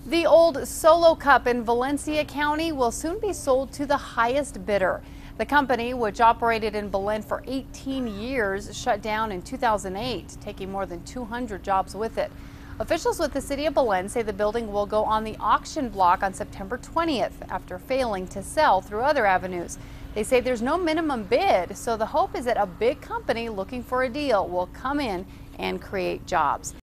The old Solo Cup in Valencia County will soon be sold to the highest bidder. The company, which operated in Belen for 18 years, shut down in 2008, taking more than 200 jobs with it. Officials with the city of Belen say the building will go on the auction block on September 20th after failing to sell through other avenues. They say there's no minimum bid, so the hope is that a big company looking for a deal will come in and create jobs.